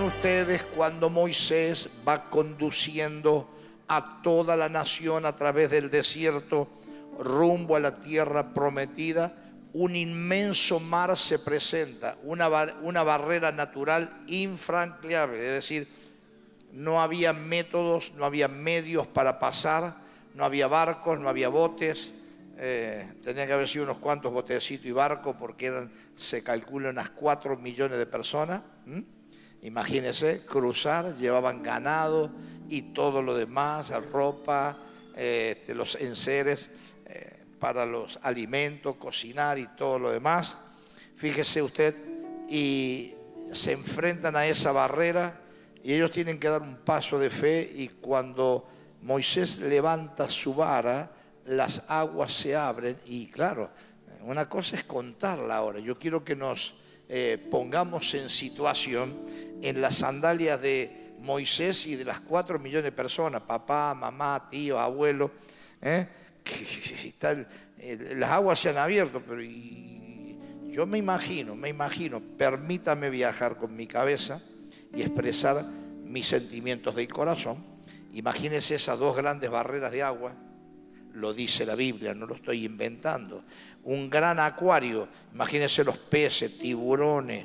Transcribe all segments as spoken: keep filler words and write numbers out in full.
ustedes cuando Moisés va conduciendo a toda la nación a través del desierto rumbo a la tierra prometida? Un inmenso mar se presenta, una, bar una barrera natural infranqueable, es decir, no había métodos, no había medios para pasar, no había barcos, no había botes, eh, tenían que haber sido unos cuantos botecitos y barcos porque eran, se calcula, unas cuatro millones de personas. ¿Mm? Imagínense, cruzar, llevaban ganado y todo lo demás, ropa, eh, este, los enseres, eh, para los alimentos, cocinar y todo lo demás. Fíjese usted, y se enfrentan a esa barrera y ellos tienen que dar un paso de fe, y cuando Moisés levanta su vara, las aguas se abren. Y claro, una cosa es contarla ahora. Yo quiero que nos eh, pongamos en situación en las sandalias de Moisés y de las cuatro millones de personas, papá, mamá, tío, abuelo, ¿eh? Está el, el, las aguas se han abierto, pero y, yo me imagino, me imagino, permítame viajar con mi cabeza y expresar mis sentimientos del corazón. Imagínense esas dos grandes barreras de agua, lo dice la Biblia, no lo estoy inventando. Un gran acuario, imagínense los peces, tiburones,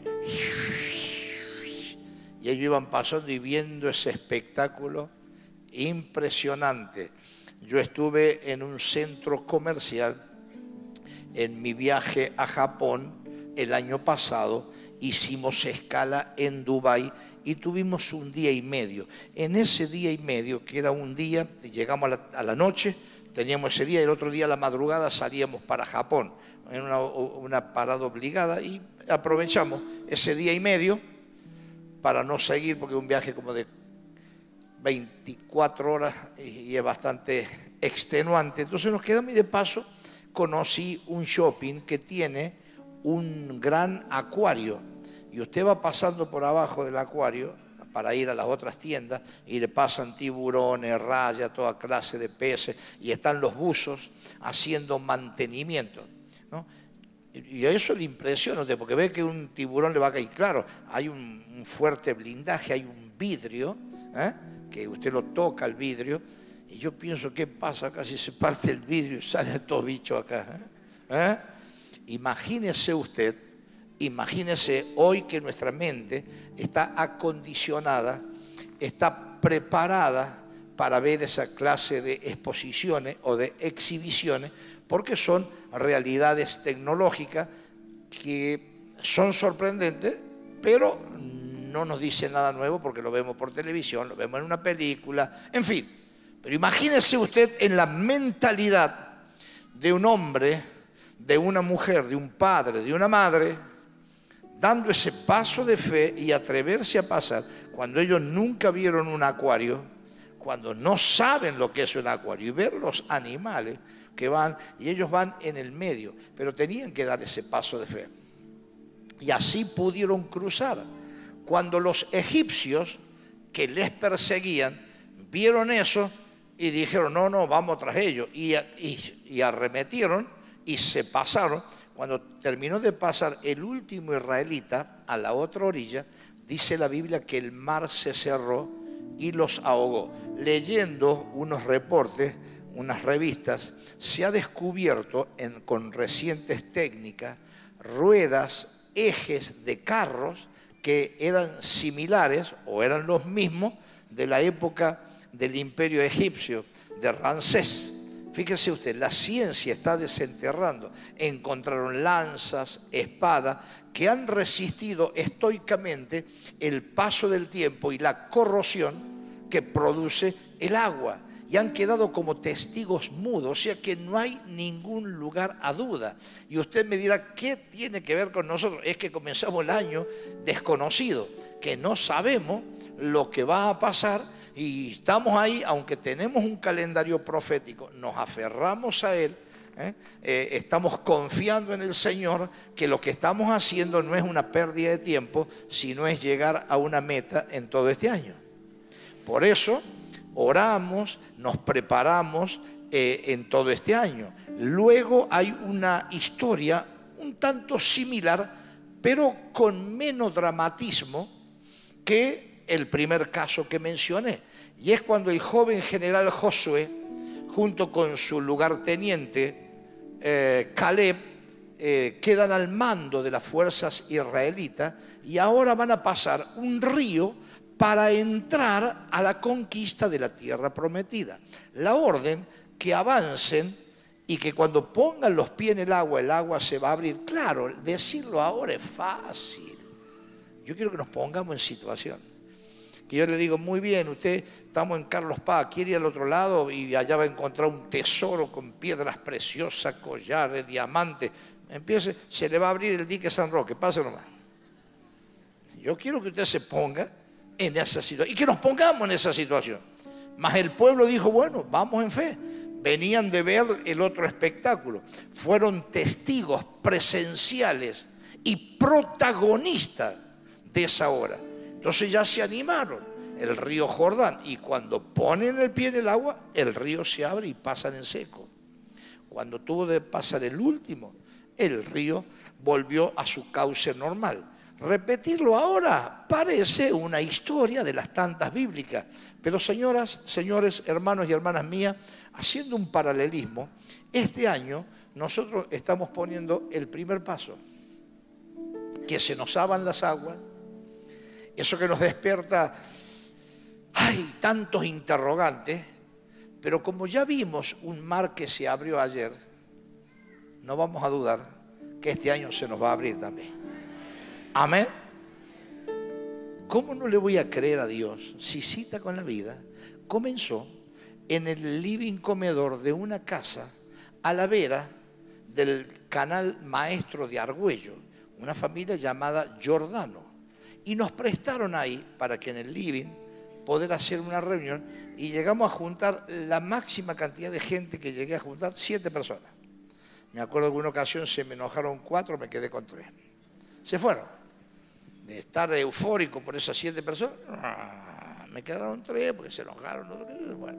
y ellos iban pasando y viendo ese espectáculo impresionante. Yo estuve en un centro comercial en mi viaje a Japón el año pasado. Hicimos escala en Dubái y tuvimos un día y medio. En ese día y medio, que era un día, llegamos a la, a la noche, teníamos ese día, y el otro día a la madrugada salíamos para Japón, en una, una parada obligada, y aprovechamos ese día y medio para no seguir, porque es un viaje como de veinticuatro horas y es bastante extenuante. Entonces nos quedamos, y de paso conocí un shopping que tiene un gran acuario, y usted va pasando por abajo del acuario para ir a las otras tiendas y le pasan tiburones, rayas, toda clase de peces, y están los buzos haciendo mantenimiento, ¿no? Y a eso le impresiona, porque ve que un tiburón le va a caer. Claro, hay un, un fuerte blindaje, hay un vidrio, ¿eh? que usted lo toca el vidrio, y yo pienso, ¿qué pasa? Casi se parte el vidrio y sale todo bicho acá. ¿eh? ¿Eh? Imagínese usted, imagínese hoy que nuestra mente está acondicionada, está preparada para ver esa clase de exposiciones o de exhibiciones, porque son realidades tecnológicas que son sorprendentes, pero no nos dicen nada nuevo porque lo vemos por televisión, lo vemos en una película, en fin. Pero imagínese usted en la mentalidad de un hombre, de una mujer, de un padre, de una madre, dando ese paso de fe y atreverse a pasar, cuando ellos nunca vieron un acuario, cuando no saben lo que es un acuario, y ver los animales que van, y ellos van en el medio, pero tenían que dar ese paso de fe. Y así pudieron cruzar. Cuando los egipcios que les perseguían vieron eso y dijeron, no, no, vamos tras ellos, y, y, y arremetieron y se pasaron. Cuando terminó de pasar el último israelita a la otra orilla, dice la Biblia que el mar se cerró y los ahogó. Leyendo unos reportes, unas revistas, se ha descubierto en, con recientes técnicas, ruedas, ejes de carros que eran similares o eran los mismos de la época del imperio egipcio, de Ramsés. Fíjese usted, la ciencia está desenterrando. Encontraron lanzas, espadas, que han resistido estoicamente el paso del tiempo y la corrosión que produce el agua. Y han quedado como testigos mudos, o sea que no hay ningún lugar a duda. Y usted me dirá, ¿qué tiene que ver con nosotros? Es que comenzamos el año desconocido, que no sabemos lo que va a pasar, y estamos ahí, aunque tenemos un calendario profético, nos aferramos a él, ¿eh? Eh, estamos confiando en el Señor, que lo que estamos haciendo no es una pérdida de tiempo, sino es llegar a una meta en todo este año. Por eso oramos, nos preparamos eh, en todo este año. Luego hay una historia un tanto similar, pero con menos dramatismo, que el primer caso que mencioné. Y es cuando el joven general Josué, junto con su lugarteniente eh, Caleb, eh, quedan al mando de las fuerzas israelitas y ahora van a pasar un río para entrar a la conquista de la tierra prometida. La orden que avancen y que cuando pongan los pies en el agua, el agua se va a abrir. Claro, decirlo ahora es fácil. Yo quiero que nos pongamos en situación. Que yo le digo, muy bien, usted, estamos en Carlos Paz, quiere ir al otro lado y allá va a encontrar un tesoro con piedras preciosas, collares, diamantes. Empiece, se le va a abrir el dique San Roque, pase nomás. Yo quiero que usted se ponga en esa situación y que nos pongamos en esa situación. Mas el pueblo dijo, bueno, vamos en fe. Venían de ver el otro espectáculo. Fueron testigos presenciales y protagonistas de esa hora. Entonces ya se animaron. El río Jordán. Y cuando ponen el pie en el agua, el río se abre y pasan en seco. Cuando tuvo de pasar el último, el río volvió a su cauce normal. Repetirlo ahora parece una historia de las tantas bíblicas. Pero señoras, señores, hermanos y hermanas mías, haciendo un paralelismo, este año nosotros estamos poniendo el primer paso. Que se nos abran las aguas, eso que nos despierta, hay tantos interrogantes, pero como ya vimos un mar que se abrió ayer, no vamos a dudar que este año se nos va a abrir también. Amén. ¿Cómo no le voy a creer a Dios si Cita con la Vida comenzó en el living comedor de una casa a la vera del canal Maestro de Argüello, una familia llamada Giordano, y nos prestaron ahí para que en el living poder hacer una reunión y llegamos a juntar la máxima cantidad de gente que llegué a juntar, siete personas. Me acuerdo que en una ocasión se me enojaron cuatro, me quedé con tres. Se fueron. De estar eufórico por esas siete personas, me quedaron tres porque se enojaron. Bueno.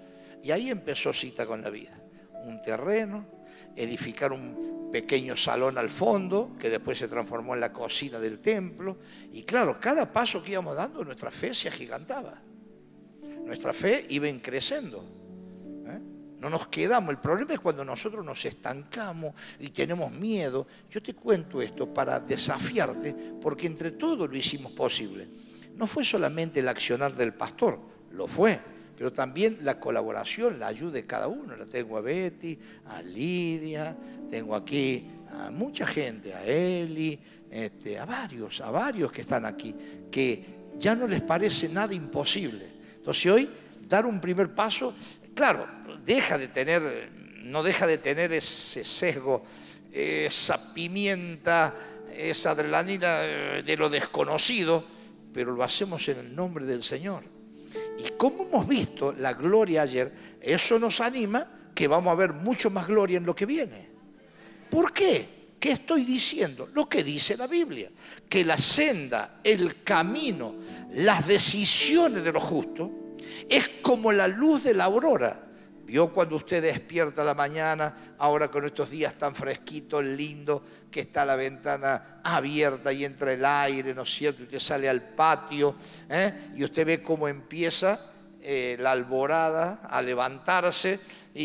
Y ahí empezó Cita con la Vida. Un terreno, edificar un pequeño salón al fondo, que después se transformó en la cocina del templo. Y claro, cada paso que íbamos dando, nuestra fe se agigantaba. Nuestra fe iba creciendo. ¿Eh? No nos quedamos. El problema es cuando nosotros nos estancamos y tenemos miedo. Yo te cuento esto para desafiarte, porque entre todos lo hicimos posible. No fue solamente el accionar del pastor, lo fue, pero también la colaboración, la ayuda de cada uno. La tengo a Betty, a Lidia, tengo aquí a mucha gente, a Eli, este, a varios, a varios que están aquí, que ya no les parece nada imposible. Entonces hoy, dar un primer paso, claro, deja de tener, no deja de tener ese sesgo, esa pimienta, esa adrenalina de lo desconocido, pero lo hacemos en el nombre del Señor. Y como hemos visto la gloria ayer, eso nos anima que vamos a ver mucho más gloria en lo que viene. ¿Por qué? ¿Qué estoy diciendo? Lo que dice la Biblia, que la senda, el camino, las decisiones de los justos es como la luz de la aurora. Vio cuando usted despierta a la mañana, ahora con estos días tan fresquitos, lindos, que está la ventana abierta y entra el aire, ¿no es cierto? Usted sale al patio, ¿eh? Y usted ve cómo empieza eh, la alborada a levantarse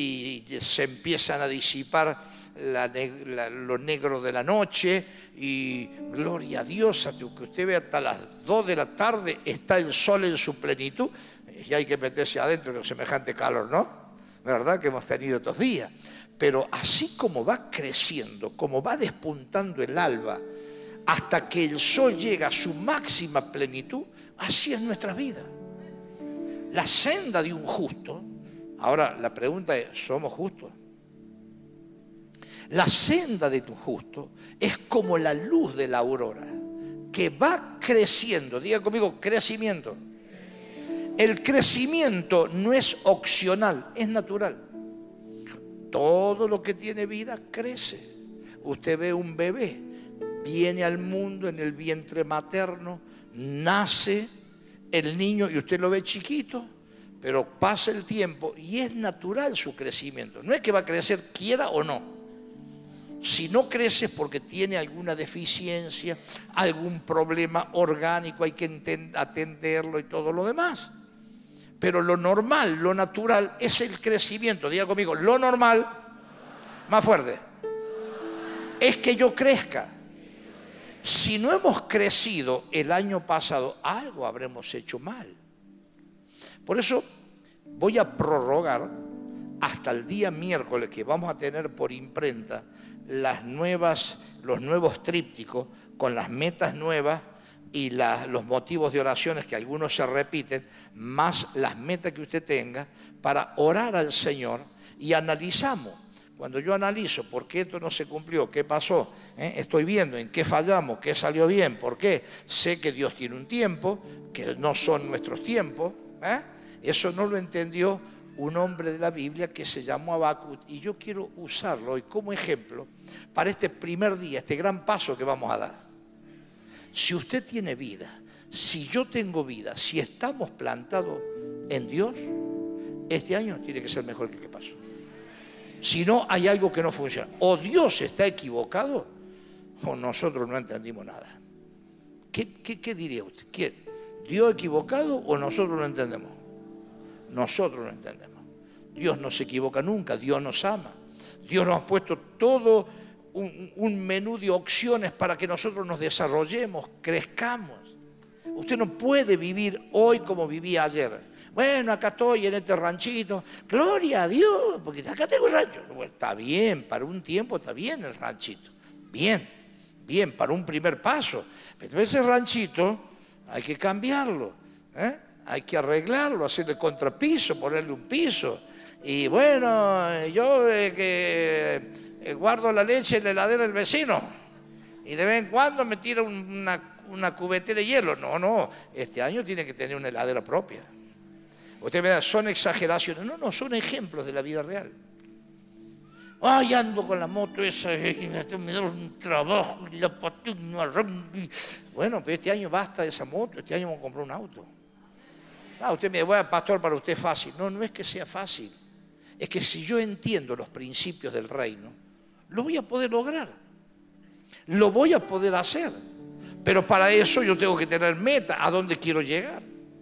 y se empiezan a disipar la, la, lo negro de la noche y gloria a Dios, hasta que usted ve hasta las dos de la tarde está el sol en su plenitud y hay que meterse adentro con semejante calor, ¿no? ¿Verdad? Que hemos tenido estos días. Pero así como va creciendo, como va despuntando el alba, hasta que el sol llega a su máxima plenitud, así es nuestra vida. La senda de un justo, ahora la pregunta es, ¿somos justos? La senda de tu justo es como la luz de la aurora, que va creciendo. Diga conmigo, crecimiento. El crecimiento no es opcional, es natural. Todo lo que tiene vida crece. Usted ve un bebé, viene al mundo en el vientre materno, nace el niño y usted lo ve chiquito, pero pasa el tiempo y es natural su crecimiento. No es que va a crecer quiera o no. Si no crece es porque tiene alguna deficiencia, algún problema orgánico, hay que atenderlo y todo lo demás. Pero lo normal, lo natural es el crecimiento. Diga conmigo, lo normal, más fuerte, es que yo crezca. Si no hemos crecido el año pasado, algo habremos hecho mal. Por eso voy a prorrogar hasta el día miércoles, que vamos a tener por imprenta las nuevas, los nuevos trípticos con las metas nuevas y la, los motivos de oraciones, que algunos se repiten, más las metas que usted tenga, para orar al Señor. Y analizamos. Cuando yo analizo por qué esto no se cumplió, qué pasó, ¿Eh? estoy viendo en qué fallamos, qué salió bien, por qué, sé que Dios tiene un tiempo, que no son nuestros tiempos. ¿eh? Eso no lo entendió un hombre de la Biblia que se llamó Habacuc, y yo quiero usarlo hoy como ejemplo para este primer día, este gran paso que vamos a dar. Si usted tiene vida, si yo tengo vida, si estamos plantados en Dios, este año tiene que ser mejor que el que pasó. Si no, hay algo que no funciona. O Dios está equivocado, o nosotros no entendimos nada. ¿Qué, qué, qué diría usted? ¿Quién? ¿Dios equivocado o nosotros no entendemos? Nosotros no entendemos. Dios no se equivoca nunca, Dios nos ama. Dios nos ha puesto todo un, un menú de opciones para que nosotros nos desarrollemos, crezcamos. Usted no puede vivir hoy como vivía ayer. Bueno, acá estoy en este ranchito, gloria a Dios, porque acá tengo el rancho. Bueno, está bien, para un tiempo está bien el ranchito. Bien, bien, para un primer paso. Pero ese ranchito hay que cambiarlo, ¿eh? Hay que arreglarlo, hacerle contrapiso, ponerle un piso. Y bueno, yo eh, que eh, guardo la leche en la heladera del vecino y de vez en cuando me tiro una, una cubetera de hielo. No, no, este año tiene que tener una heladera propia. Usted me da, son exageraciones. No, no, son ejemplos de la vida real. Ay, ando con la moto esa, me da un trabajo, y la patina arranca. Bueno, pero este año basta de esa moto, este año vamos a comprar un auto. Ah, usted me dice, bueno, pastor, para usted es fácil. No, no es que sea fácil. Es que si yo entiendo los principios del reino, lo voy a poder lograr. Lo voy a poder hacer. Pero para eso yo tengo que tener meta, a dónde quiero llegar.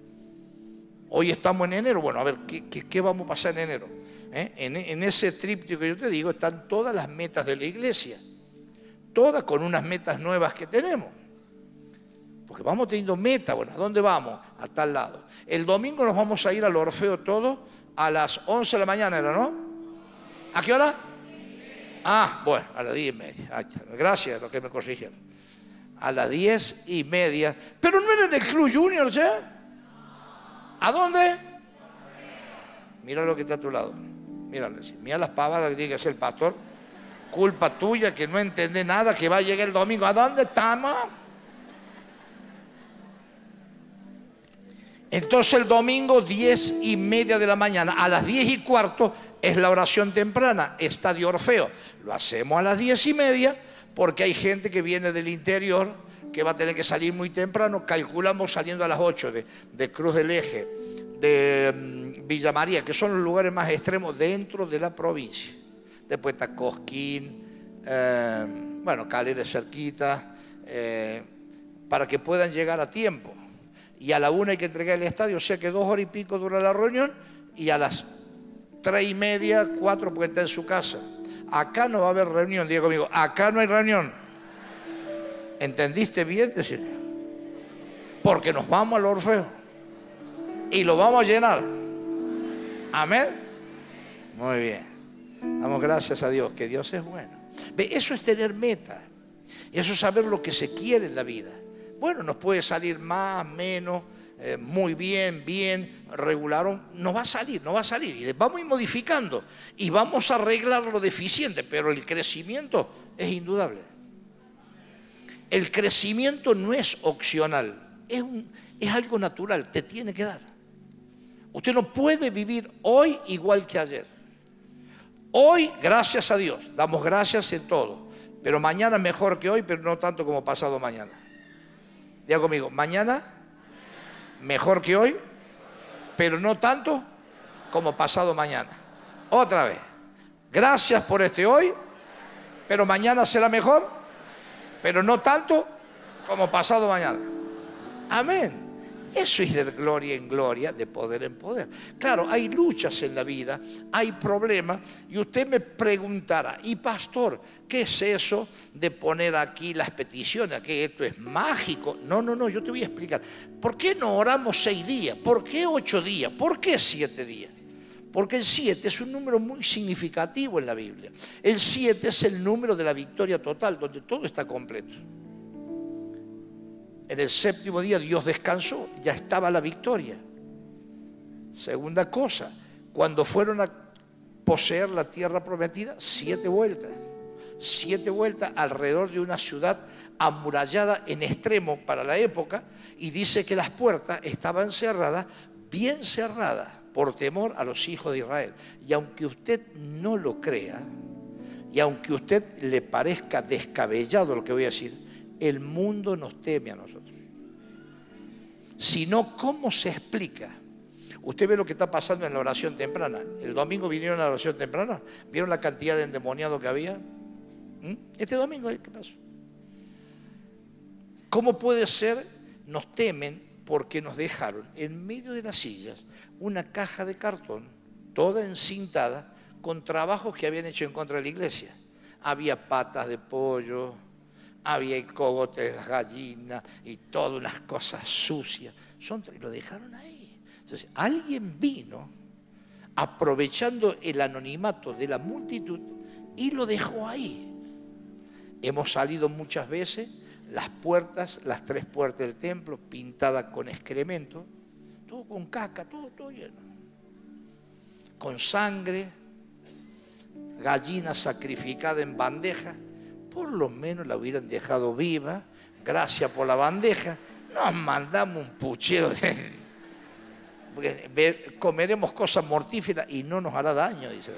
Hoy estamos en enero. Bueno, a ver, ¿qué, qué, qué vamos a pasar en enero? ¿Eh? En, en ese tríptico que yo te digo están todas las metas de la iglesia. Todas con unas metas nuevas que tenemos. Porque vamos teniendo metas. Bueno, ¿a dónde vamos? A tal lado. El domingo nos vamos a ir al Orfeo todo a las once de la mañana, ¿era, no? ¿A qué hora? Ah, bueno, a las diez y media. Gracias a los que me corrigieron. A las diez y media. Pero no era en el Club Junior, ¿ya? ¿A dónde? Mira lo que está a tu lado. Mira, mira las pavadas que tiene que hacer el pastor. Culpa tuya que no entendés nada, que va a llegar el domingo. ¿A dónde estamos? Entonces el domingo, diez y media de la mañana, a las diez y cuarto es la oración temprana, Estadio Orfeo. Lo hacemos a las diez y media porque hay gente que viene del interior que va a tener que salir muy temprano. Calculamos saliendo a las ocho de, de Cruz del Eje, de um, Villa María, que son los lugares más extremos dentro de la provincia. Después está Cosquín, eh, bueno, Calera cerquita, eh, para que puedan llegar a tiempo. Y a la una hay que entregar el estadio, o sea que dos horas y pico dura la reunión, y a las tres y media, cuatro, porque está en su casa. Acá no va a haber reunión, diga conmigo, acá no hay reunión. ¿Entendiste bien? Decir, porque nos vamos al Orfeo y lo vamos a llenar. Amén. Muy bien. Damos gracias a Dios, que Dios es bueno. Ve, eso es tener meta. Eso es saber lo que se quiere en la vida. Bueno, nos puede salir más, menos, eh, muy bien, bien, regular. Nos va a salir, nos va a salir. Y vamos a ir modificando y vamos a arreglar lo deficiente, pero el crecimiento es indudable. El crecimiento no es opcional, es, un, es algo natural, te tiene que dar. Usted no puede vivir hoy igual que ayer. Hoy, gracias a Dios, damos gracias en todo, pero mañana mejor que hoy, pero no tanto como pasado mañana. Diga conmigo, mañana mejor que hoy, pero no tanto como pasado mañana. Otra vez, gracias por este hoy, Pero mañana será mejor, pero no tanto como pasado mañana. Amén. Eso es de gloria en gloria, de poder en poder. Claro, hay luchas en la vida, hay problemas, y usted me preguntará, y pastor, ¿qué es eso de poner aquí las peticiones? ¿Que esto es mágico? No, no, no, yo te voy a explicar. ¿Por qué no oramos seis días? ¿Por qué ocho días? ¿Por qué siete días? Porque el siete es un número muy significativo en la Biblia. El siete es el número de la victoria total, donde todo está completo. En el séptimo día Dios descansó, ya estaba la victoria. Segunda cosa, cuando fueron a poseer la tierra prometida, siete vueltas. Siete vueltas alrededor de una ciudad amurallada en extremo para la época, y dice que las puertas estaban cerradas, bien cerradas, por temor a los hijos de Israel. Y aunque usted no lo crea, y aunque a usted le parezca descabellado lo que voy a decir, el mundo nos teme a nosotros. Si no, ¿cómo se explica? Usted ve lo que está pasando en la oración temprana. El domingo vinieron a la oración temprana. ¿Vieron la cantidad de endemoniados que había? ¿Mm? Este domingo, ¿qué pasó? ¿Cómo puede ser? Nos temen porque nos dejaron en medio de las sillas una caja de cartón, toda encintada, con trabajos que habían hecho en contra de la iglesia. Había patas de pollo, había el cogote de las gallinas y todas unas cosas sucias. Son, y lo dejaron ahí. Entonces, alguien vino aprovechando el anonimato de la multitud y lo dejó ahí. Hemos salido muchas veces, las puertas, las tres puertas del templo, pintadas con excremento, todo con caca, todo, todo lleno. Con sangre, gallina sacrificada en bandeja. Por lo menos la hubieran dejado viva, gracias por la bandeja. Nos mandamos un puchero de... Porque comeremos cosas mortíferas y no nos hará daño, dice.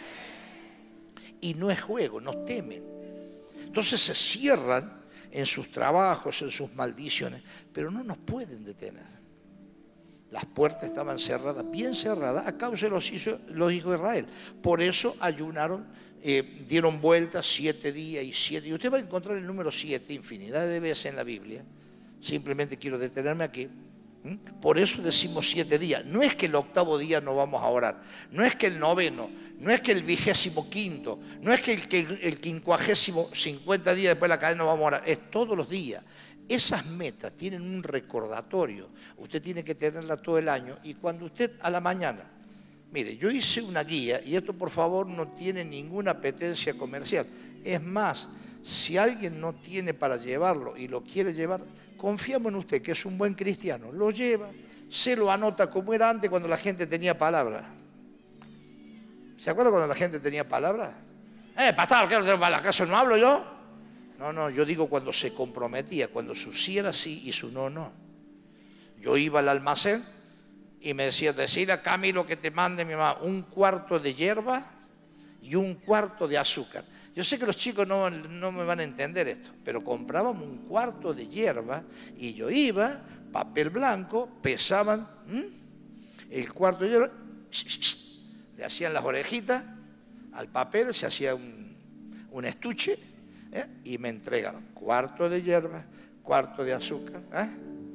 Y no es juego, nos temen. Entonces se cierran en sus trabajos, en sus maldiciones, pero no nos pueden detener. Las puertas estaban cerradas, bien cerradas, a causa de los hijos, los hijos de Israel. Por eso ayunaron, eh, dieron vueltas siete días y siete. Y usted va a encontrar el número siete infinidad de veces en la Biblia. Simplemente quiero detenerme aquí. ¿Mm? Por eso decimos siete días. No es que el octavo día no vamos a orar. No es que el noveno, no es que el vigésimo quinto, no es que el, que el quincuagésimo cincuenta días después de la cadena no vamos a orar. Es todos los días. Esas metas tienen un recordatorio. Usted tiene que tenerla todo el año. Y cuando usted a la mañana, mire, yo hice una guía, y esto por favor no tiene ninguna apetencia comercial. Es más, si alguien no tiene para llevarlo y lo quiere llevar, confiamos en usted que es un buen cristiano. Lo lleva, se lo anota como era antes cuando la gente tenía palabra. ¿Se acuerda cuando la gente tenía palabra? Eh, pastor, ¿qué acaso no hablo yo? No, no, yo digo cuando se comprometía, cuando su sí era sí y su no, no. Yo iba al almacén y me decía, decir a Camilo que te mande mi mamá un cuarto de hierba y un cuarto de azúcar. Yo sé que los chicos no, no me van a entender esto, pero comprábamos un cuarto de hierba y yo iba, papel blanco, pesaban ¿m? el cuarto de hierba, le hacían las orejitas al papel, se hacía un, un estuche, ¿eh? y me entregaron cuarto de hierba, cuarto de azúcar. ¿eh?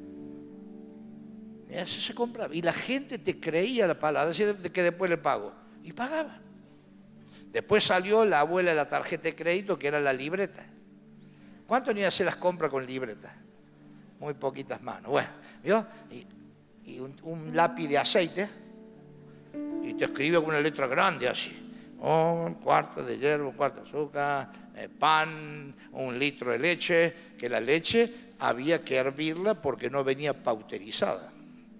Y eso se compraba. Y la gente te creía la palabra, decía que después le pago. Y pagaba. Después salió la abuela de la tarjeta de crédito, que era la libreta. ¿Cuánto ni hacer las compras con libreta? Muy poquitas manos. Bueno, ¿vio? Y, y un, un lápiz de aceite, y te escribe con una letra grande así. Un cuarto de hierba, un cuarto de azúcar, eh, pan, un litro de leche, que la leche había que hervirla porque no venía pauterizada.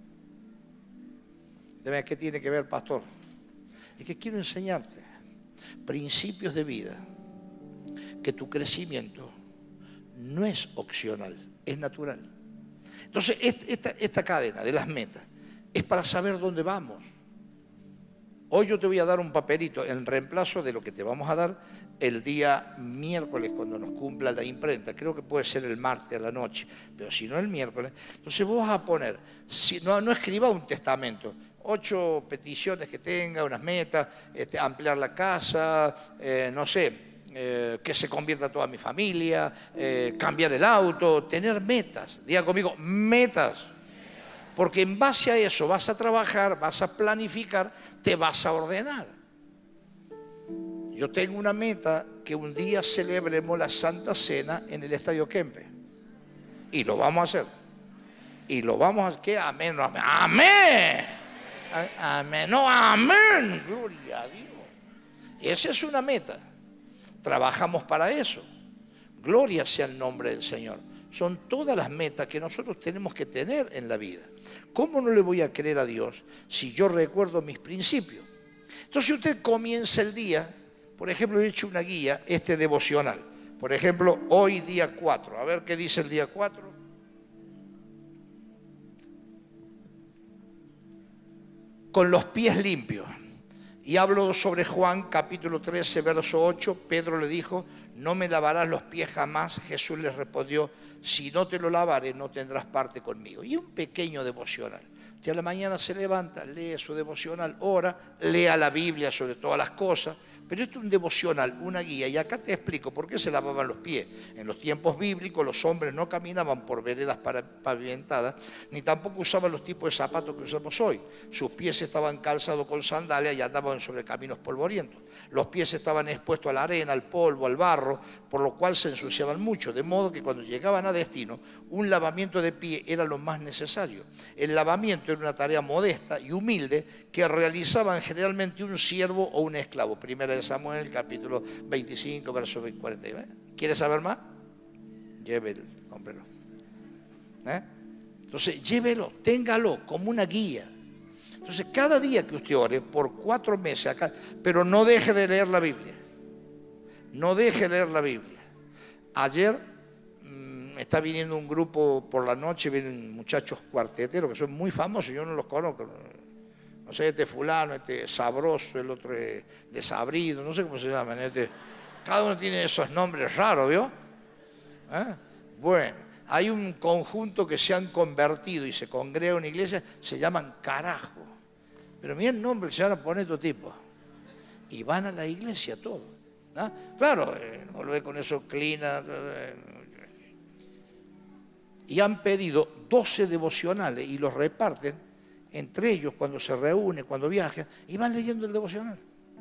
¿Qué tiene que ver, pastor? Es que quiero enseñarte principios de vida, que tu crecimiento no es opcional, es natural. Entonces, esta, esta cadena de las metas es para saber dónde vamos. Hoy yo te voy a dar un papelito en reemplazo de lo que te vamos a dar el día miércoles cuando nos cumpla la imprenta. Creo que puede ser el martes a la noche, pero si no el miércoles. Entonces vos vas a poner, si, no, no escriba un testamento, ocho peticiones que tenga, unas metas, este, ampliar la casa, eh, no sé, eh, que se convierta toda mi familia, eh, cambiar el auto, tener metas. Diga conmigo, metas. Porque en base a eso vas a trabajar, vas a planificar, te vas a ordenar. Yo tengo una meta, que un día celebremos la Santa Cena en el Estadio Kempe. Y lo vamos a hacer. Y lo vamos a hacer. ¿Qué? Amén. No, amén. Amén. Amén. No, amén. Gloria a Dios. Esa es una meta. Trabajamos para eso. Gloria sea el nombre del Señor. Son todas las metas que nosotros tenemos que tener en la vida. ¿Cómo no le voy a creer a Dios si yo recuerdo mis principios? Entonces, si usted comienza el día, por ejemplo, he hecho una guía, este devocional. Por ejemplo, hoy día cuatro. A ver qué dice el día cuatro. Con los pies limpios. Y hablo sobre Juan capítulo trece, verso ocho. Pedro le dijo, no me lavarás los pies jamás. Jesús le respondió, si no te lo lavaré, no tendrás parte conmigo. Y un pequeño devocional. Usted a la mañana se levanta, lee su devocional, ora, lea la Biblia sobre todas las cosas. Pero esto es un devocional, una guía, y acá te explico por qué se lavaban los pies. En los tiempos bíblicos los hombres no caminaban por veredas pavimentadas, ni tampoco usaban los tipos de zapatos que usamos hoy. Sus pies estaban calzados con sandalias y andaban sobre caminos polvorientos. Los pies estaban expuestos a la arena, al polvo, al barro, por lo cual se ensuciaban mucho, de modo que cuando llegaban a destino, un lavamiento de pie era lo más necesario. El lavamiento era una tarea modesta y humilde que realizaban generalmente un siervo o un esclavo. Primera de Samuel, capítulo veinticinco, verso cuarenta. ¿Quiere saber más? Llévelo, cómprelo. ¿Eh? Entonces, llévelo, téngalo como una guía. Entonces, cada día que usted ore, por cuatro meses acá, pero no deje de leer la Biblia. No deje de leer la Biblia. Ayer mmm, está viniendo un grupo por la noche, vienen muchachos cuarteteros que son muy famosos, yo no los conozco. No sé, este fulano, este sabroso, el otro desabrido, no sé cómo se llaman. Este, cada uno tiene esos nombres raros, ¿vio? ¿Eh? Bueno, hay un conjunto que se han convertido y se congrega en una iglesia, se llaman Carajo. Pero miren el nombre que se van a poner estos tipos. Y van a la iglesia todos. ¿No? Claro, eh, no lo ve con eso clina. Eh, y han pedido doce devocionales y los reparten entre ellos cuando se reúnen, cuando viajan, y van leyendo el devocional.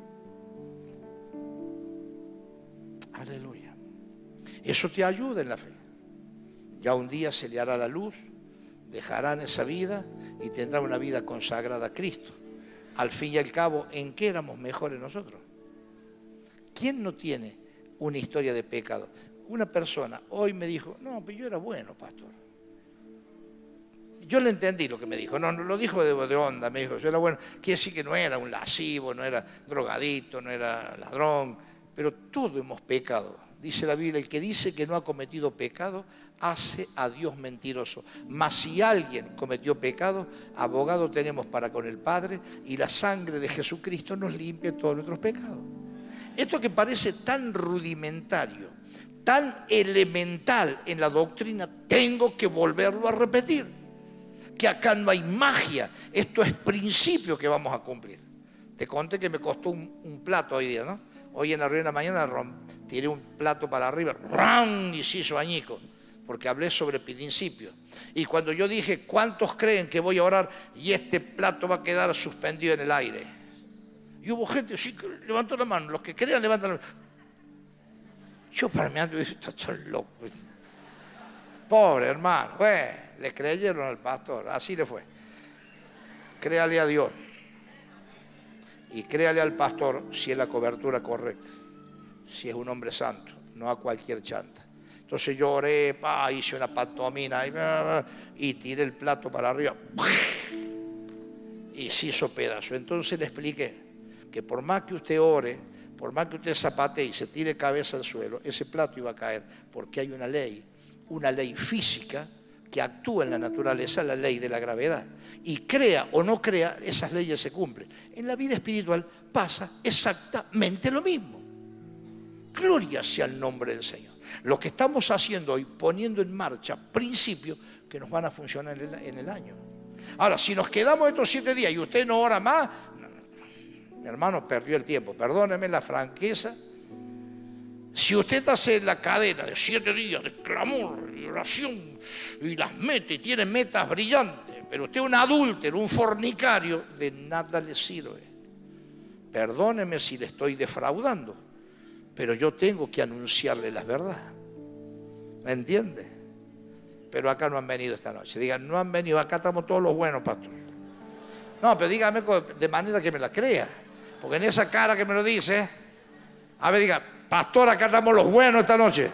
Aleluya. Eso te ayuda en la fe. Ya un día se le hará la luz, dejarán esa vida y tendrán una vida consagrada a Cristo. Al fin y al cabo, ¿en qué éramos mejores nosotros? ¿Quién no tiene una historia de pecado? Una persona hoy me dijo, no, pero yo era bueno, pastor. Yo le entendí lo que me dijo, no, no lo dijo de, de onda, me dijo, yo era bueno, quiere decir que no era un lascivo, no era drogadito, no era ladrón, pero todos hemos pecado. Dice la Biblia, el que dice que no ha cometido pecado, hace a Dios mentiroso. Mas si alguien cometió pecado, abogado tenemos para con el Padre, y la sangre de Jesucristo nos limpia todos nuestros pecados. Esto que parece tan rudimentario, tan elemental en la doctrina, tengo que volverlo a repetir. Que acá no hay magia, esto es principio que vamos a cumplir. Te conté que me costó un, un plato hoy día, ¿no? Hoy en la reunión de la mañana tiré un plato para arriba, ¡ram! Y se hizo añico, porque hablé sobre principios. Y cuando yo dije, ¿cuántos creen que voy a orar y este plato va a quedar suspendido en el aire? Y hubo gente, sí, que levantó la mano, los que crean levantan la mano. Yo para mí ando y dije, está loco. Pobre hermano, pues, le creyeron al pastor, así le fue. Créale a Dios. Y créale al pastor si es la cobertura correcta, si es un hombre santo, no a cualquier chanta. Entonces yo oré, pa, hice una pantomina y, y tiré el plato para arriba y se hizo pedazo. Entonces le expliqué que por más que usted ore, por más que usted zapatee y se tire cabeza al suelo, ese plato iba a caer porque hay una ley, una ley física que actúa en la naturaleza, la ley de la gravedad. Y crea o no crea, esas leyes se cumplen. En la vida espiritual pasa exactamente lo mismo. Gloria sea el nombre del Señor. Lo que estamos haciendo hoy, poniendo en marcha principios que nos van a funcionar en el, en el año. Ahora, si nos quedamos estos siete días y usted no ora más, no, no, mi hermano perdió el tiempo. Perdóneme la franqueza, Si usted hace la cadena de siete días de clamor y oración y las mete y tiene metas brillantes, pero usted es un adúltero, un fornicario, de nada le sirve. Perdóneme si le estoy defraudando, pero yo tengo que anunciarle la verdad. ¿Me entiende? Pero acá no han venido esta noche. Digan, no han venido, acá estamos todos los buenos, pastor. No, pero dígame de manera que me la crea. Porque en esa cara que me lo dice, a ver, diga, pastor, acá estamos los buenos esta noche.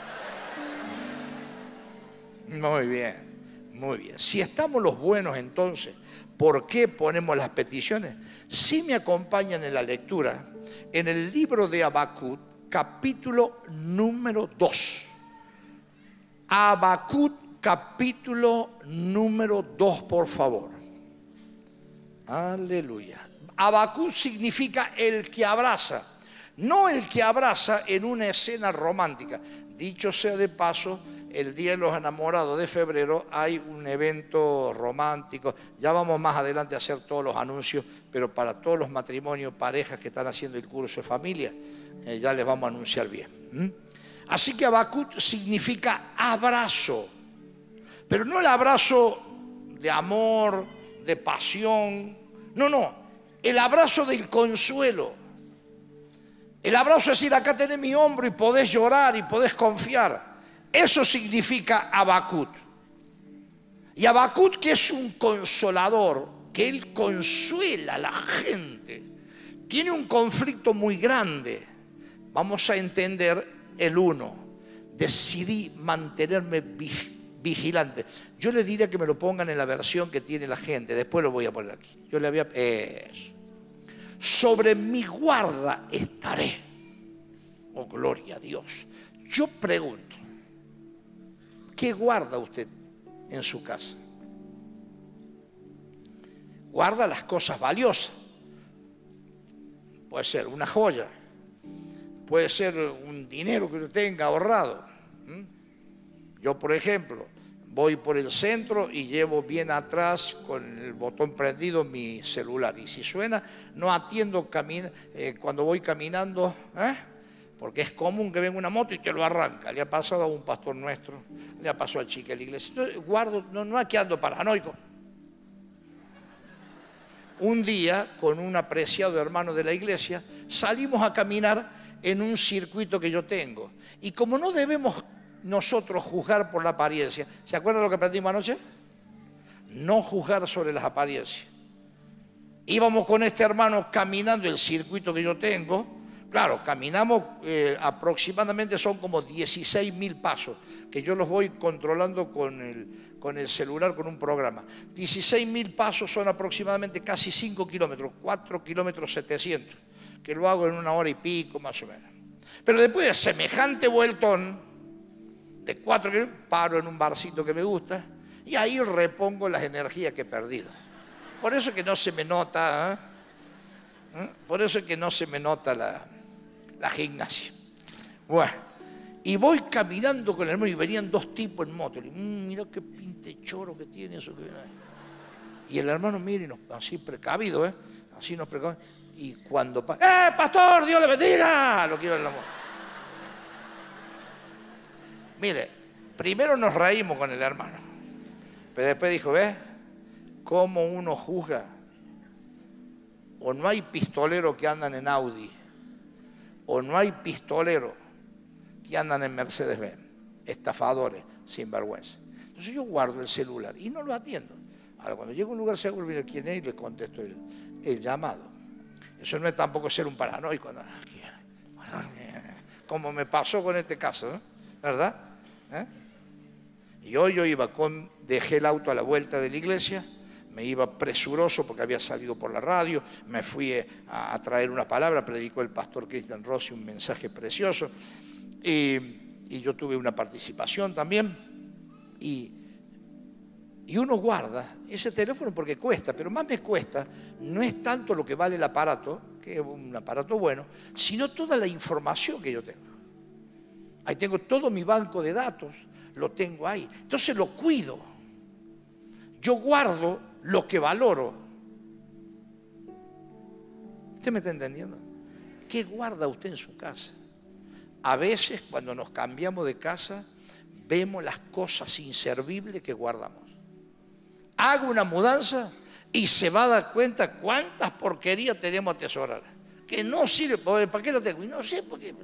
Muy bien, muy bien. Si estamos los buenos entonces, ¿por qué ponemos las peticiones? Si me acompañan en la lectura, en el libro de Habacuc, capítulo número dos. Habacuc, capítulo número dos, por favor. Aleluya. Habacuc significa el que abraza. No el que abraza en una escena romántica. Dicho sea de paso, el Día de los Enamorados de febrero hay un evento romántico. Ya vamos más adelante a hacer todos los anuncios, pero para todos los matrimonios, parejas que están haciendo el curso de familia, eh, ya les vamos a anunciar bien. ¿Mm? Así que Habacuc significa abrazo, pero no el abrazo de amor, de pasión. No, no, el abrazo del consuelo. El abrazo es decir, acá tenés mi hombro y podés llorar y podés confiar. Eso significa Habacuc. Y Habacuc, que es un consolador, que él consuela a la gente, tiene un conflicto muy grande. Vamos a entender el uno. Decidí mantenerme vigilante. Yo le diría que me lo pongan en la versión que tiene la gente. Después lo voy a poner aquí. Yo le había... Eso. Sobre mi guarda estaré. Oh, gloria a Dios. Yo pregunto, ¿qué guarda usted en su casa? Guarda las cosas valiosas. Puede ser una joya, puede ser un dinero que usted tenga ahorrado. Yo, por ejemplo, voy por el centro y llevo bien atrás con el botón prendido mi celular. Y si suena, no atiendo eh, cuando voy caminando, ¿eh? Porque es común que venga una moto y te lo arranca. Le ha pasado a un pastor nuestro, le ha pasado a chica de la iglesia. Entonces, guardo, no, no es que ando paranoico. Un día, con un apreciado hermano de la iglesia, salimos a caminar en un circuito que yo tengo. Y como no debemos nosotros juzgar por la apariencia, ¿se acuerdan de lo que aprendimos anoche? No juzgar sobre las apariencias. Íbamos con este hermano caminando el circuito que yo tengo. Claro, caminamos eh, aproximadamente, son como dieciséis mil pasos, que yo los voy controlando con el, con el celular, con un programa. dieciséis mil pasos son aproximadamente casi cinco kilómetros, cuatro kilómetros setecientos, que lo hago en una hora y pico más o menos. Pero después de semejante vueltón, de cuatro kilómetros, paro en un barcito que me gusta y ahí repongo las energías que he perdido. Por eso es que no se me nota, ¿eh? ¿Eh? Por eso es que no se me nota la... la gimnasia. Bueno, y voy caminando con el hermano y venían dos tipos en moto. Le digo, mmm, mira qué pinte choro que tiene eso que viene ahí. Y el hermano mira y nos, así precavido, ¿eh? Así nos precavido. Y cuando... ¡Eh, pastor! ¡Dios le bendiga! Lo quiero en la moto. Mire, primero nos reímos con el hermano. Pero después dijo, ¿ves? ¿Cómo uno juzga? O no hay pistoleros que andan en Audi, o no hay pistoleros que andan en Mercedes-Benz, estafadores, sinvergüenza. Entonces yo guardo el celular y no lo atiendo. Ahora, cuando llego a un lugar seguro, mira quién es y le contesto el, el llamado. Eso no es tampoco ser un paranoico, ¿no? Como me pasó con este caso, ¿no? ¿Verdad? ¿Eh? Y hoy yo iba con, dejé el auto a la vuelta de la iglesia, me iba presuroso porque había salido por la radio, me fui a, a traer una palabra, predicó el pastor Cristian Rossi un mensaje precioso, y, y yo tuve una participación también, y, y uno guarda ese teléfono porque cuesta, pero más me cuesta, no es tanto lo que vale el aparato, que es un aparato bueno, sino toda la información que yo tengo. Ahí tengo todo mi banco de datos, lo tengo ahí, entonces lo cuido. Yo guardo lo que valoro. ¿Usted me está entendiendo? ¿Qué guarda usted en su casa? A veces cuando nos cambiamos de casa, vemos las cosas inservibles que guardamos. Hago una mudanza y se va a dar cuenta cuántas porquerías tenemos atesoradas. Que no sirve, ¿para qué lo tengo? Y no sé, por qué.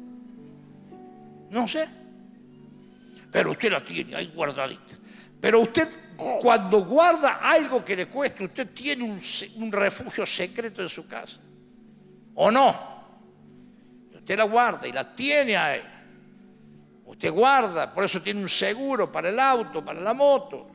No sé. Pero usted la tiene ahí guardadita. Pero usted, cuando guarda algo que le cueste, usted tiene un, un refugio secreto en su casa. ¿O no? Usted la guarda y la tiene ahí. Usted guarda, por eso tiene un seguro para el auto, para la moto.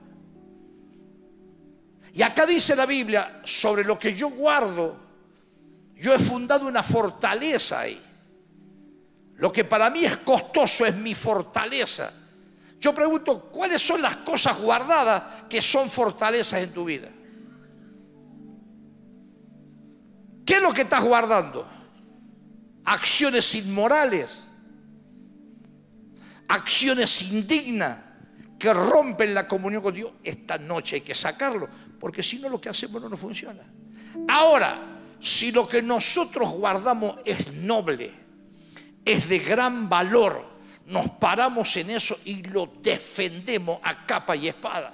Y acá dice la Biblia, sobre lo que yo guardo, yo he fundado una fortaleza ahí. Lo que para mí es costoso es mi fortaleza. Yo pregunto, ¿cuáles son las cosas guardadas que son fortalezas en tu vida? ¿Qué es lo que estás guardando? Acciones inmorales, acciones indignas que rompen la comunión con Dios. Esta noche hay que sacarlo, porque si no lo que hacemos no nos funciona. Ahora, si lo que nosotros guardamos es noble, es de gran valor, nos paramos en eso y lo defendemos a capa y espada.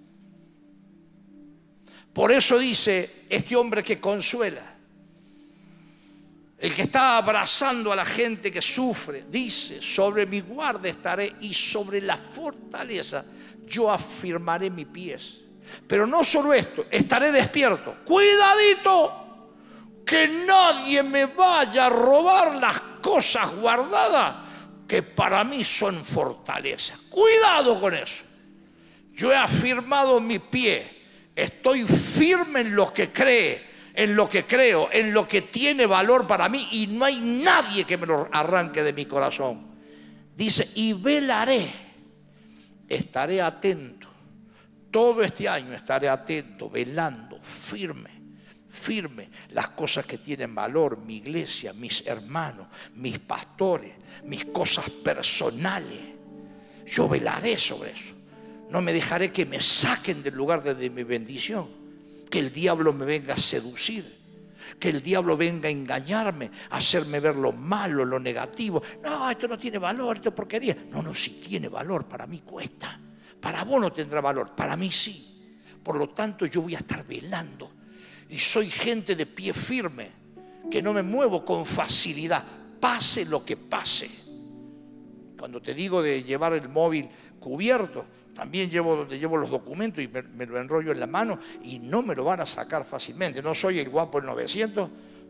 Por eso dice este hombre que consuela, el que está abrazando a la gente que sufre, dice, sobre mi guarda estaré y sobre la fortaleza yo afirmaré mis pies. Pero no solo esto, estaré despierto. Cuidadito, que nadie me vaya a robar las cosas guardadas que para mí son fortaleza. Cuidado con eso. Yo he afirmado mi pie, estoy firme en lo que cree, en lo que creo, en lo que tiene valor para mí y no hay nadie que me lo arranque de mi corazón. Dice, y velaré, estaré atento, todo este año estaré atento, velando, firme. Firme las cosas que tienen valor, mi iglesia, mis hermanos, mis pastores, mis cosas personales. Yo velaré sobre eso. No me dejaré que me saquen del lugar de, de mi bendición, que el diablo me venga a seducir, que el diablo venga a engañarme, a hacerme ver lo malo, lo negativo. No, esto no tiene valor, esto es porquería. No, no, si tiene valor, para mí cuesta. Para vos no tendrá valor, para mí sí. Por lo tanto, yo voy a estar velando. Y soy gente de pie firme, que no me muevo con facilidad, pase lo que pase. Cuando te digo de llevar el móvil cubierto, también llevo donde llevo los documentos y me, me lo enrollo en la mano y no me lo van a sacar fácilmente. No soy el guapo del novecientos,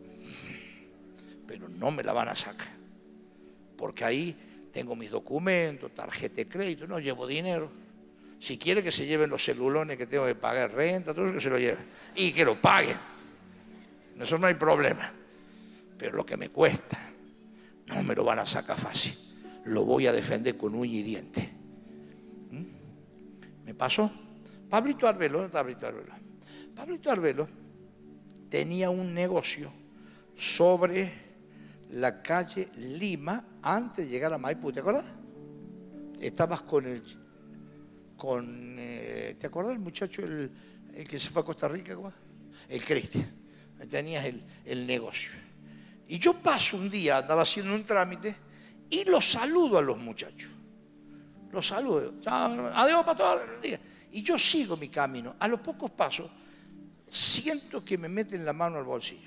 pero no me la van a sacar. Porque ahí tengo mis documentos, tarjeta de crédito, no llevo dinero. Si quiere que se lleven los celulones que tengo que pagar renta, todo eso que se lo lleven. Y que lo paguen. Eso no hay problema. Pero lo que me cuesta, no me lo van a sacar fácil. Lo voy a defender con uña y diente. ¿Mm? ¿Me pasó? Pablito Arbelo, ¿dónde está Pablito Arbelo? Pablito Arbelo tenía un negocio sobre la calle Lima antes de llegar a Maipú. ¿Te acuerdas? Estabas con el... Con, eh, ¿te acuerdas el muchacho, el, el que se fue a Costa Rica? ¿Cuál? El Cristian. Tenías el, el negocio. Y yo paso un día, andaba haciendo un trámite, y los saludo a los muchachos. Los saludo. Adiós para todos los días. Y yo sigo mi camino. A los pocos pasos, siento que me meten la mano al bolsillo.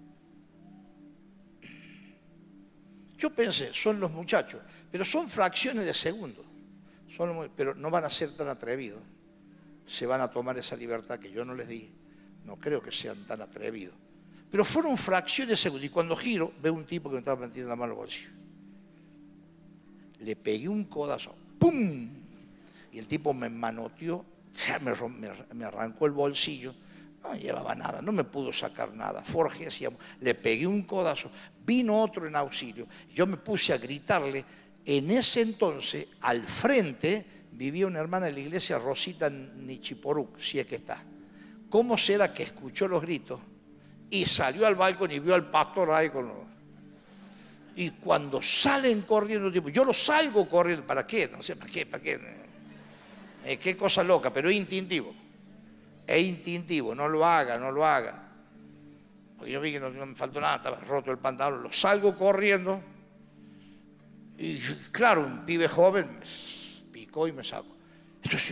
Yo pensé, son los muchachos, pero son fracciones de segundo. Son, pero no van a ser tan atrevidos. Se van a tomar esa libertad que yo no les di. No creo que sean tan atrevidos. Pero fueron fracciones de segundo. Y cuando giro, veo un tipo que me estaba metiendo la mano al bolsillo. Le pegué un codazo. ¡Pum! Y el tipo me manoteó, me, me, me arrancó el bolsillo. No llevaba nada, no me pudo sacar nada. Forge hacíamos. Le pegué un codazo. Vino otro en auxilio. Yo me puse a gritarle. En ese entonces, al frente, vivía una hermana de la iglesia, Rosita Nichiporuk, si es que está. ¿Cómo será que escuchó los gritos y salió al balcón y vio al pastor ahí con los... Y cuando salen corriendo, tipo, yo lo salgo corriendo, ¿para qué? No sé, ¿para qué? ¿Para qué? Eh, qué cosa loca, pero es instintivo. Es instintivo, no lo haga, no lo haga. Porque yo vi que no, no me faltó nada, estaba roto el pantalón, lo salgo corriendo. Y claro, un pibe joven me picó y me sacó. Entonces,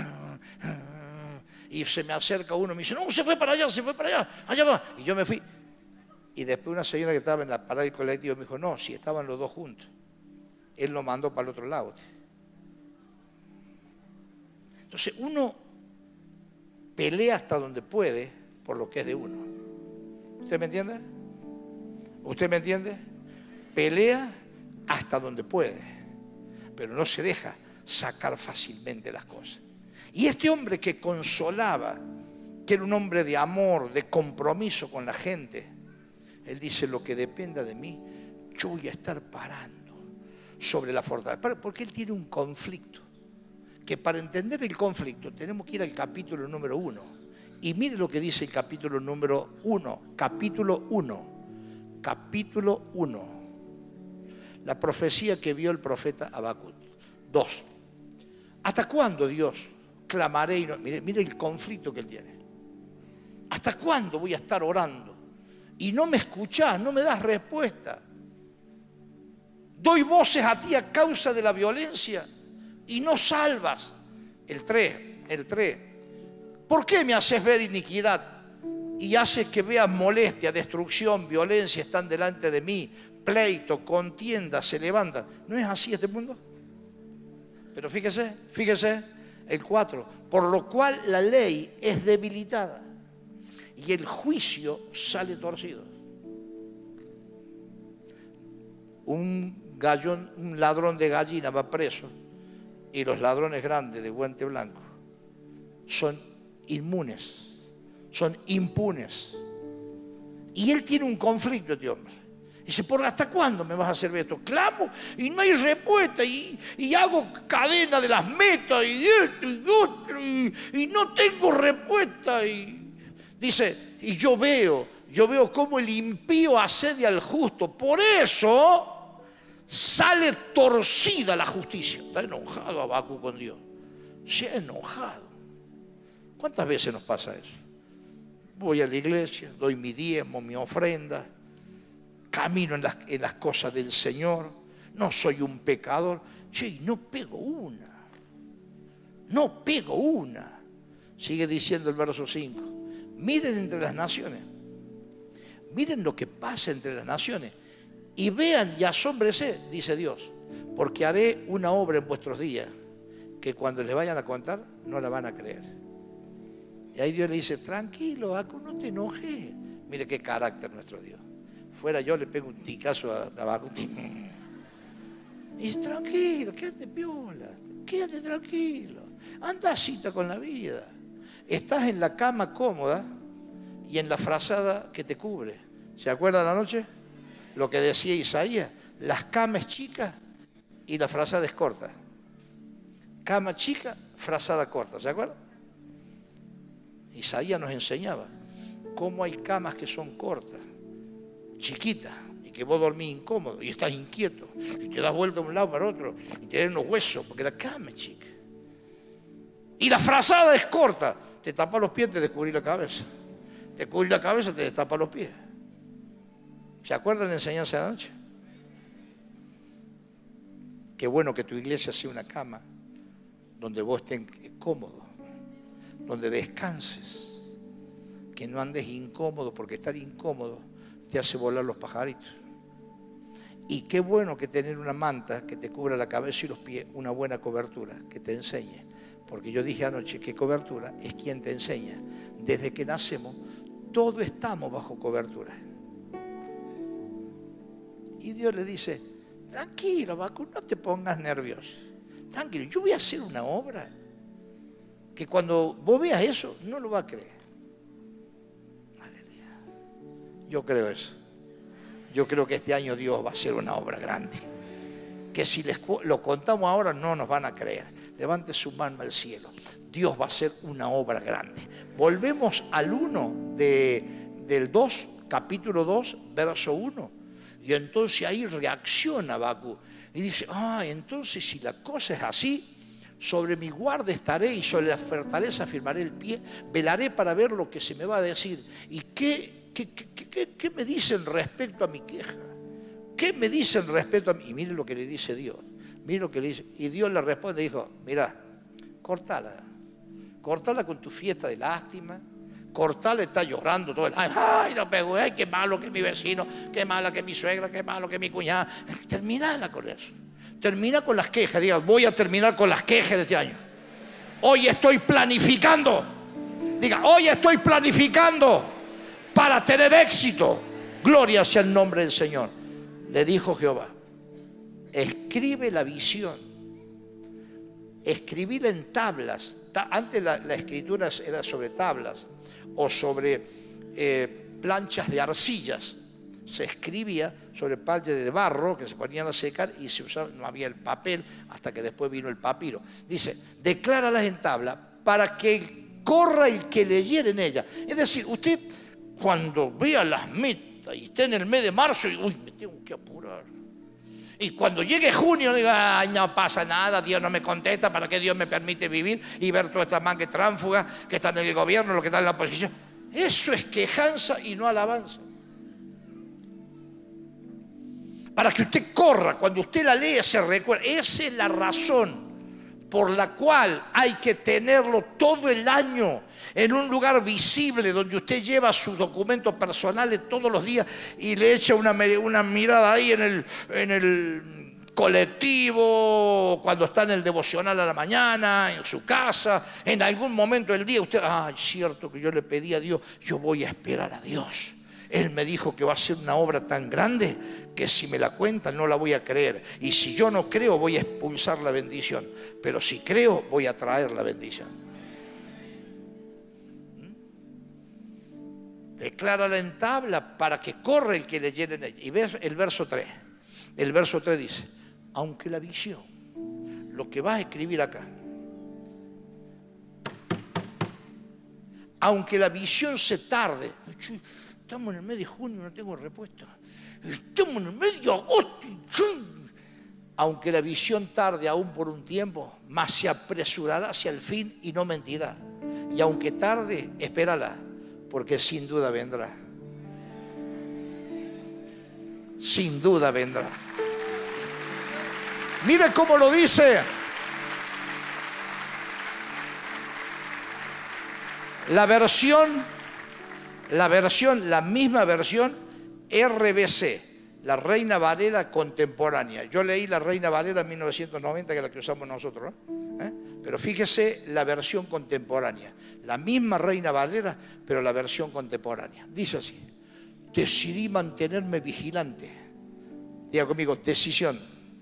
y se me acerca uno y me dice, no, se fue para allá, se fue para allá, allá va. Y yo me fui. Y después una señora que estaba en la parada del colectivo me dijo, no, si estaban los dos juntos. Él lo mandó para el otro lado. Entonces uno pelea hasta donde puede por lo que es de uno. ¿Usted me entiende? ¿Usted me entiende? Pelea hasta donde puede, pero no se deja sacar fácilmente las cosas. Y este hombre que consolaba, que era un hombre de amor, de compromiso con la gente, él dice, lo que dependa de mí, yo voy a estar parando sobre la fortaleza. Porque él tiene un conflicto, que para entender el conflicto tenemos que ir al capítulo número uno. Y mire lo que dice el capítulo número uno, capítulo uno, capítulo uno. La profecía que vio el profeta Habacuc. Dos. ¿Hasta cuándo, Dios, clamaré y no? Mire, mire el conflicto que él tiene. ¿Hasta cuándo voy a estar orando? Y no me escuchás, no me das respuesta. Doy voces a ti a causa de la violencia y no salvas. El tres, el tres. ¿Por qué me haces ver iniquidad y haces que veas molestia, destrucción, violencia están delante de mí? Pleito, contienda, se levantan. ¿No es así este mundo? Pero fíjese, fíjese, el cuatro. Por lo cual la ley es debilitada y el juicio sale torcido. Un gallón, un ladrón de gallina va preso y los ladrones grandes de guante blanco son inmunes, son impunes. Y él tiene un conflicto, este hombre. Dice, ¿por hasta cuándo me vas a hacer esto? Clamo y no hay respuesta y, y hago cadena de las metas y esto y otro y, y no tengo respuesta. Y dice, y yo veo, yo veo cómo el impío asedia al justo. Por eso sale torcida la justicia. Está enojado Habacuc con Dios. Se ha enojado. ¿Cuántas veces nos pasa eso? Voy a la iglesia, doy mi diezmo, mi ofrenda. Camino en las, en las cosas del Señor, no soy un pecador. Che, no pego una, no pego una. Sigue diciendo el verso cinco. Miren entre las naciones, miren lo que pasa entre las naciones y vean y asómbrense, dice Dios, porque haré una obra en vuestros días que cuando les vayan a contar no la van a creer. Y ahí Dios le dice, tranquilo, Habacuc, no te enojes. Mire qué carácter nuestro Dios. Fuera yo le pego un ticazo a Habacuc. Y dice, tranquilo, quédate piola, quédate tranquilo. Anda a cita con la vida. Estás en la cama cómoda y en la frazada que te cubre. ¿Se acuerda la noche? Lo que decía Isaías, las camas chicas y la frazada es corta. Cama chica, frazada corta, ¿se acuerda? Isaías nos enseñaba cómo hay camas que son cortas, chiquita, y que vos dormís incómodo y estás inquieto y te das vuelta de un lado para otro y te den los huesos porque la cama es chica y la frazada es corta, te tapa los pies, te descubrís la cabeza, te cubrís la cabeza, te destapa los pies. ¿Se acuerdan de la enseñanza de anoche? Qué bueno que tu iglesia sea una cama donde vos estés cómodo, donde descanses, que no andes incómodo, porque estar incómodo te hace volar los pajaritos. Y qué bueno que tener una manta que te cubra la cabeza y los pies, una buena cobertura que te enseñe. Porque yo dije anoche que cobertura es quien te enseña. Desde que nacemos, todos estamos bajo cobertura. Y Dios le dice, tranquilo, Habacuc, no te pongas nervioso. Tranquilo, yo voy a hacer una obra que cuando vos veas eso, no lo vas a creer. Yo creo eso. Yo creo que este año Dios va a hacer una obra grande. Que si les lo contamos ahora no nos van a creer. Levante su mano al cielo. Dios va a hacer una obra grande. Volvemos al uno de, del dos, capítulo dos, verso uno. Y entonces ahí reacciona Habacuc. Y dice, ah, entonces si la cosa es así, sobre mi guarda estaré y sobre la fortaleza firmaré el pie. Velaré para ver lo que se me va a decir. ¿Y qué? ¿Qué, qué, qué, ¿Qué me dicen respecto a mi queja? ¿qué me dicen respecto a mí? Y mire lo que le dice Dios. Mire lo que le dice. Y Dios le responde, dijo, mira, cortala. Cortala con tu fiesta de lástima. Cortala, está llorando todo el año. Ay, no pego, ay, qué malo que mi vecino, qué mala que mi suegra, qué malo que mi cuñada. Terminala con eso. Termina con las quejas. Diga, voy a terminar con las quejas de este año. Hoy estoy planificando. Diga, hoy estoy planificando para tener éxito. Gloria sea el nombre del Señor. Le dijo Jehová, escribe la visión. Escribirla en tablas. Antes la, la escritura era sobre tablas o sobre eh, planchas de arcillas. Se escribía sobre planchas de barro que se ponían a secar y se usaba, no había el papel hasta que después vino el papiro. Dice, decláralas en tabla para que corra el que leyera en ella. Es decir, usted cuando vea las metas y esté en el mes de marzo y uy, me tengo que apurar. Y cuando llegue junio, diga, ay, no pasa nada, Dios no me contesta, ¿para qué Dios me permite vivir y ver toda esta manga tránfuga que están en el gobierno, lo que está en la oposición? Eso es quejanza y no alabanza. Para que usted corra, cuando usted la lee, se recuerda. Esa es la razón por la cual hay que tenerlo todo el año en un lugar visible donde usted lleva sus documentos personales todos los días y le echa una, una mirada ahí en el, en el colectivo, cuando está en el devocional a la mañana, en su casa, en algún momento del día usted, ah, es cierto que yo le pedí a Dios, yo voy a esperar a Dios. Él me dijo que va a ser una obra tan grande que si me la cuentan no la voy a creer. Y si yo no creo voy a expulsar la bendición. Pero si creo voy a traer la bendición. ¿Mm? Declárala en tabla para que corra el que leyera en ella. Y ves el verso tres. El verso tres dice, aunque la visión, lo que vas a escribir acá, aunque la visión se tarde, estamos en el mes de junio, no tengo respuesta. Estamos en el mes de agosto. Aunque la visión tarde aún por un tiempo, mas se apresurará hacia el fin y no mentirá. Y aunque tarde, espérala, porque sin duda vendrá. Sin duda vendrá. Mire cómo lo dice. La versión... La versión, la misma versión R B C, la Reina Valera contemporánea. Yo leí la Reina Valera en mil novecientos noventa, que es la que usamos nosotros, ¿no? ¿Eh? Pero fíjese la versión contemporánea. La misma Reina Valera, pero la versión contemporánea. Dice así, decidí mantenerme vigilante. Diga conmigo, decisión.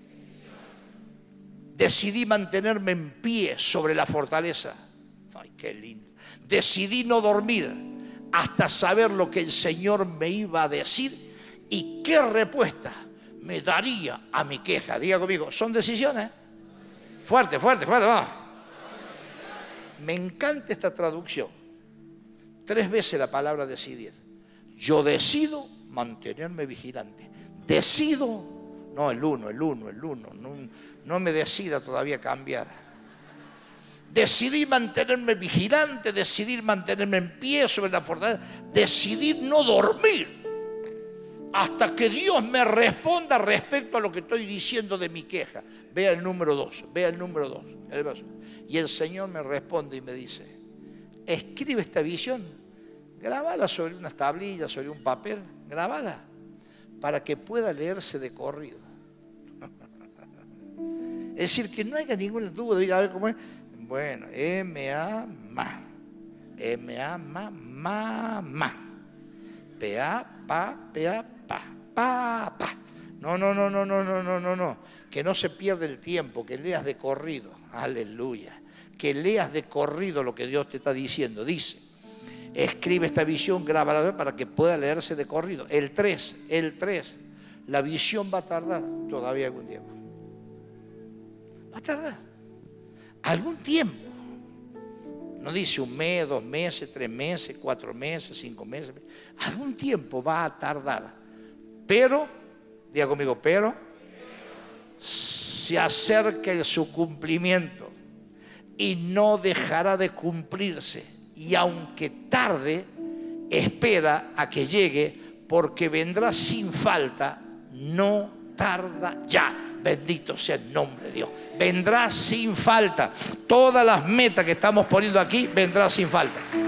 Decidí mantenerme en pie sobre la fortaleza. Ay, qué lindo. Decidí no dormir hasta saber lo que el Señor me iba a decir y qué respuesta me daría a mi queja. Diga conmigo, son decisiones. Fuerte, fuerte, fuerte, vamos. Me encanta esta traducción. Tres veces la palabra decidir. Yo decido mantenerme vigilante. Decido, no el uno, el uno, el uno. No, no me decida todavía cambiar. Decidí mantenerme vigilante, decidí mantenerme en pie sobre la fortaleza, decidí no dormir hasta que Dios me responda respecto a lo que estoy diciendo de mi queja. Vea el número dos, vea el número dos. Y el Señor me responde y me dice, escribe esta visión, grábala sobre unas tablillas, sobre un papel, grábala para que pueda leerse de corrido. Es decir, que no haya ninguna duda, a ver cómo es. Bueno, M A ma, M A ma, ma, ma, P A, pa, P A, pa, pa, pa. No, no, no, no, no, no, no, no, no. Que no se pierda el tiempo, que leas de corrido. Aleluya. Que leas de corrido lo que Dios te está diciendo. Dice, escribe esta visión, grábala para que pueda leerse de corrido. El tres, el tres. La visión va a tardar todavía algún tiempo. Va a tardar. Algún tiempo. No dice un mes, dos meses, tres meses, cuatro meses, cinco meses. Algún tiempo va a tardar. Pero, diga conmigo, pero se acerca su cumplimiento y no dejará de cumplirse. Y aunque tarde, espera a que llegue, porque vendrá sin falta, no tarda ya. Bendito sea el nombre de Dios. Vendrá sin falta. Todas las metas que estamos poniendo aquí, vendrá sin falta.